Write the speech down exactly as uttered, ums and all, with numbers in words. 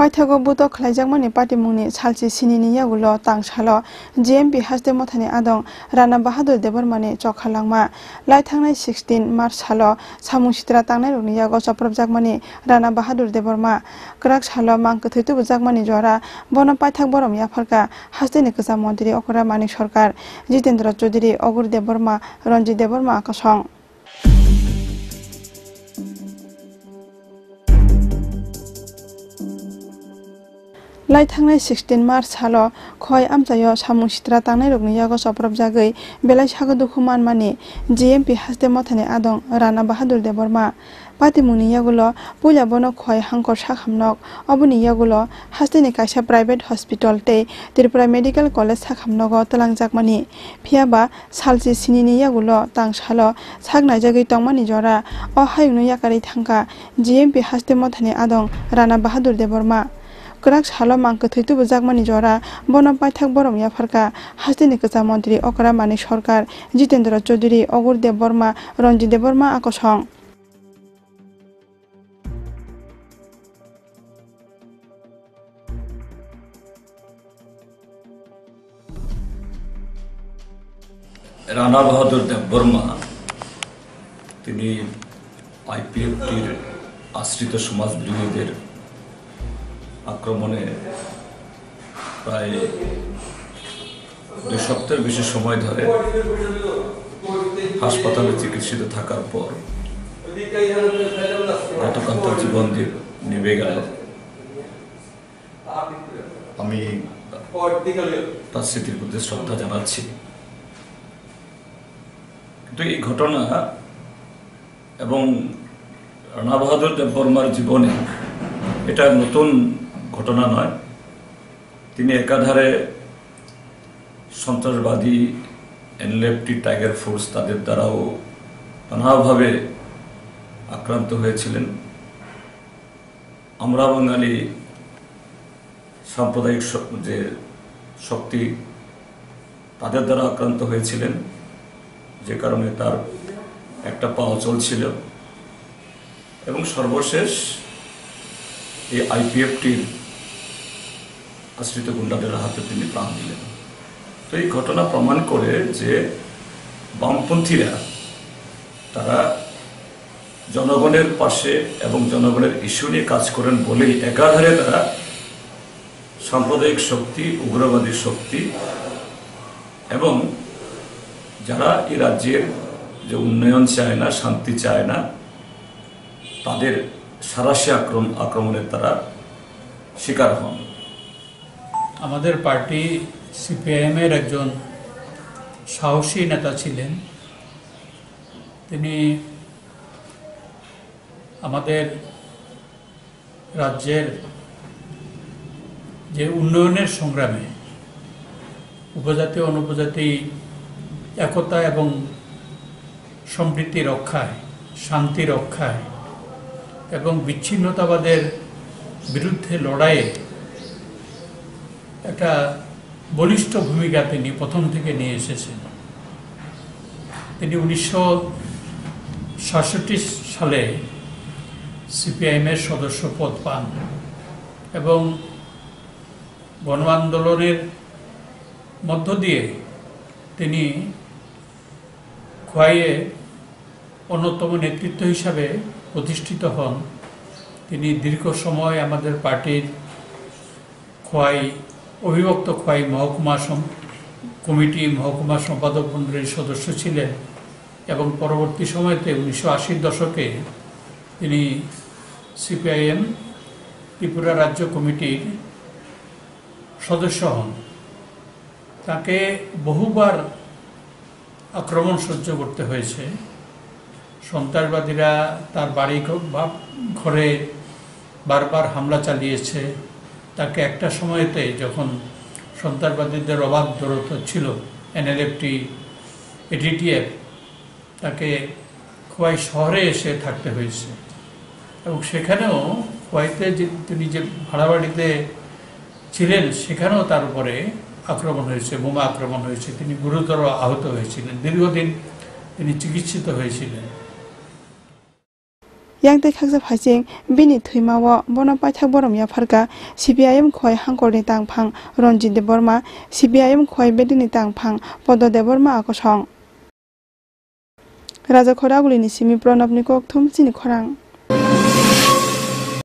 Paithago Buto Khlaijamani Party Muni Salchi Sinini Yagulo Tang Salo G M P Hasde Mothani Adong Rana Bahadur Debormani Chokhalangma Laithangnai sixteen March Salo Samung Sitra Tangnai Runi Yago Chaprobjakmani Rana Bahadur Deborma Krak Salo Mangkathitu Bjakmani Jora Bono Paithak Borom Yaphalka Hasde Nikasa Montri Okora Mani Sarkar Jitendra Chaudhary Ogur Deborma Ranjit Deborma Akasong Laithangnai sixteen March Salo Khoi Amchayo Samung Sitra Tangnai Rokni Yago Chaprobjagoi Belai Sago Dukhuman Mani G M P Hasde Mothani Adong Rana Bahadur Deborma Pati Muni Yagulo Puja Bono Khoi Hangkor Sakhamnok Obuni Yagulo Hasdeni Kaisa Private Hospital Tei Tiprasa Medical College Sakhamnogo Talangjakmani Phiaba Salchi Sinini Yagulo Tang Salo Sagnai Jagoi Tongmani Jora O Hayungno Yakari Thangka G M P Hasde Mothani Adong Rana Bahadur Deborma Krak Salo Mangkathitu Bjakmani Jora Bono Paithak Borom Yaphalka Hasdeni Kacha Montri Okra Mani Sarkar Jitendra Chaudhary Ogur Deborma Ranjit Deborma Akasong Rana Bahadur Deborma তিনি আইপিএফটির আশ্রিত সমাজ বিরোধীদের আক্রমণে প্রায় দুই সপ্তাহের বেশি সময় ধরে হাসপাতালে চিকিৎসিত থাকার পর গতকাল তার জীবন নিভে গেল। আমি তার স্মৃতির প্রতি শ্রদ্ধা জানাচ্ছি। কিন্তু এই ঘটনা এবং রানা বাহাদুর দেববর্মার জীবনে এটা নতুন ঘটনা নয়। তিনি একাধারে সন্ত্রাসবাদী এনএলএফটি টাইগার ফোর্স তাদের দ্বারাও নানাভাবে আক্রান্ত হয়েছিলেন। আমরা বাঙালি সাম্প্রদায়িক যে শক্তি তাদের দ্বারা আক্রান্ত হয়েছিলেন, যে কারণে তার একটা পা অচল ছিল এবং সর্বশেষ এই আইপিএফটির আশ্রিত গুন্ডাদের হাতে তিনি প্রাণ দিলেন। তো এই ঘটনা প্রমাণ করে যে বামপন্থীরা তারা জনগণের পাশে এবং জনগণের ইস্যু নিয়ে কাজ করেন বলেই একাধারে তারা সাম্প্রদায়িক শক্তি, উগ্রবাদী শক্তি এবং যারা এই রাজ্যের যে উন্নয়ন চায় না, শান্তি চায় না, তাদের সারাশি আক্রমণ আক্রমণের তারা শিকার হন। আমাদের পার্টি সিপিআইএম এর একজন সাহসী নেতা ছিলেন। তিনি আমাদের রাজ্যের যে উন্নয়নের সংগ্রামে উপজাতি অনুপজাতি একতা এবং সম্প্রীতি রক্ষায়, শান্তি রক্ষায় এবং বিচ্ছিন্নতাবাদের বিরুদ্ধে লড়াইয়ে একটা বলিষ্ঠ ভূমিকা তিনি প্রথম থেকে নিয়ে এসেছেন। তিনি উনিশশো সাতষট্টি সালে সিপিআইএমের সদস্য পদ পান এবং গণ আন্দোলনের মধ্য দিয়ে তিনি খোয়াইয়ে অন্যতম নেতৃত্ব হিসাবে প্রতিষ্ঠিত হন। তিনি দীর্ঘ সময় আমাদের পার্টির খোয়াই অবিভক্ত খোয়াই মহকুমা কমিটি মহকুমা সম্পাদক মণ্ডলীর সদস্য ছিলেন এবং পরবর্তী সময়তে উনিশশো আশির দশকে তিনি সিপিআইএম ত্রিপুরা রাজ্য কমিটির সদস্য হন। তাকে বহুবার আক্রমণ সহ্য করতে হয়েছে। সন্ত্রাসবাদীরা তার বাড়ি ঘরে বারবার হামলা চালিয়েছে। তাকে একটা সময়তে যখন সন্ত্রাসবাদীদের অবাধ দৌড় ছিল এনএলএফটি এডিটিএফ, তাকে খোয়াই শহরে এসে থাকতে হয়েছে এবং সেখানেও খোয়াইতে যে তিনি যে ভাড়া বাড়িতে ছিলেন সেখানেও তার উপরে আক্রমণ হয়েছে, বোমা আক্রমণ হয়েছে। তিনি গুরুতর আহত হয়েছিলেন। দীর্ঘদিন তিনি চিকিৎসিত হয়েছিলেন। yang tei khaksa phasing bini thuimao bono paithak borom ya pharka C P I M khoi hangkor ni tangphang Ranjit Deborma C P I M khoi bedini tangphang Bodol Deborma akosong Raja Khoraguli ni simi Pranab ni kok thum chini khorang